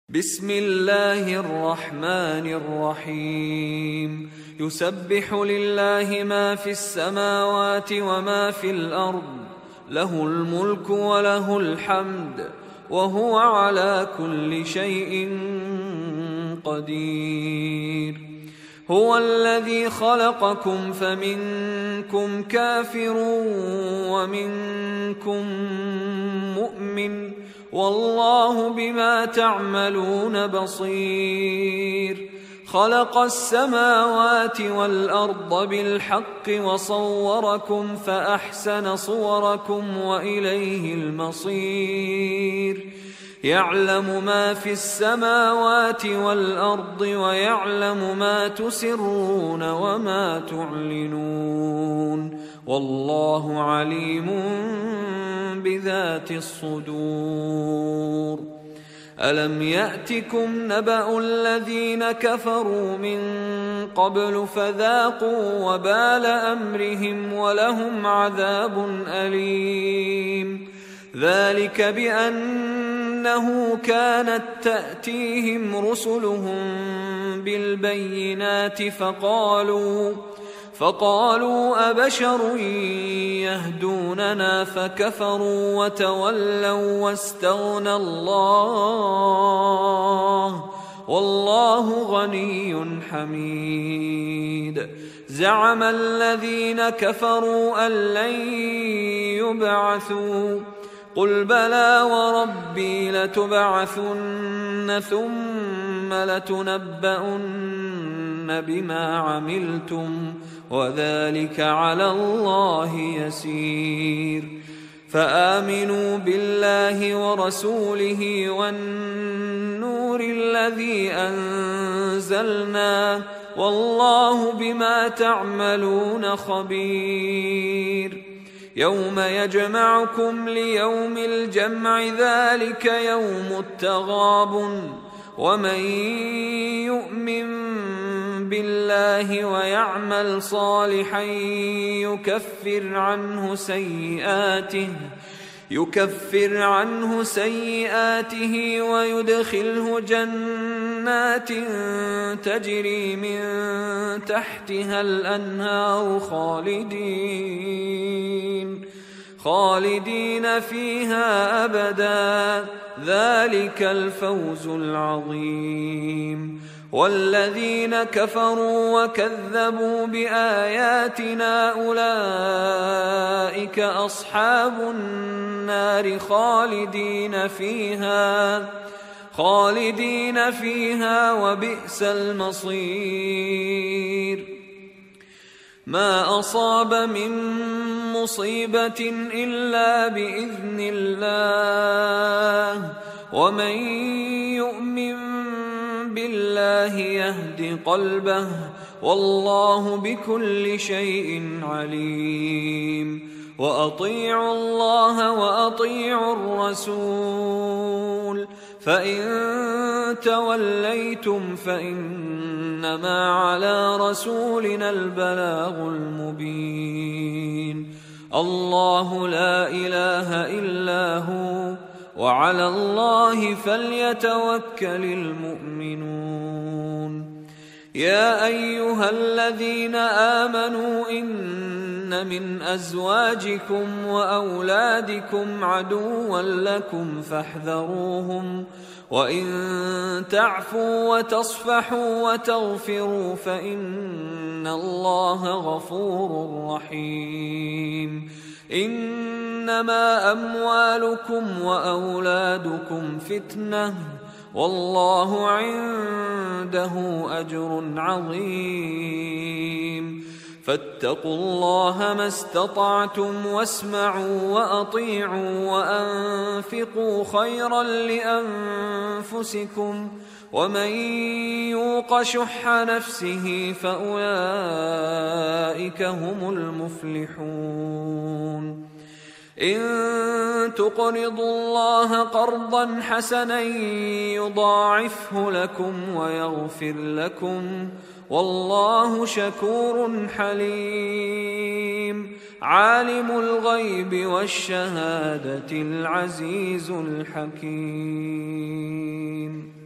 بسم الله الرحمن الرحيم يسبح لله ما في السماوات وما في الأرض له الملك وله الحمد وهو على كل شيء قدير هو الذي خلقكم فمنكم كافر ومنكم مؤمن والله بما تعملون بصير خلق السماوات والأرض بالحق وصوركم فأحسن صوركم وإليه المصير يعلم ما في السماوات والأرض ويعلم ما تسرون وما تعلنون والله عليم بذات الصدور ألم يأتكم نبأ الذين كفروا من قبل فذاقوا وبال أمرهم ولهم عذاب أليم ذلك بأنه كانت تأتيهم رسلهم بالبينات فقالوا أبشر يهدوننا فكفروا وتولوا واستغنى الله والله غني حميد زعم الذين كفروا أن لن يبعثوا قل بلى وربي لتبعثن ثم لتنبؤن بما عملتم وذلك على الله يسير فآمنوا بالله ورسوله والنور الذي أنزلنا والله بما تعملون خبير يوم يجمعكم ليوم الجمع ذلك يوم التغابن ومن يؤمن بالله ويعمل صالحا يكفر عنه سيئاته ويدخله جنات تجري من تحتها الأنهار خالدين فيها أبدا ذلك الفوز العظيم والذين كفروا وكذبوا بآياتنا أولئك أصحاب النار خالدين فيها وبئس المصير ما أصاب من مصيبة إلا بإذن الله ومن يؤمن بالله يهد قلبه والله بكل شيء عليم وأطيعوا الله وأطيعوا الرسول فإن توليتم فإنما على رسولنا البلاغ المبين الله لا إله إلا هو وعلى الله فليتوكل المؤمنون يا أيها الذين آمنوا إن من أزواجكم وأولادكم عدوا لكم فاحذروهم وإن تعفوا وتصفحوا وتغفروا فإن الله غفور رحيم إنما أموالكم وأولادكم فتنة والله عنده أجر عظيم فاتقوا الله ما استطعتم واسمعوا وأطيعوا وأنفقوا خيرا لأنفسكم ومن يوق شح نفسه فأولئك هم المفلحون إن تقرضوا الله قرضا حسنا يضاعفه لكم ويغفر لكم والله شكور حليم عالم الغيب والشهادة العزيز الحكيم.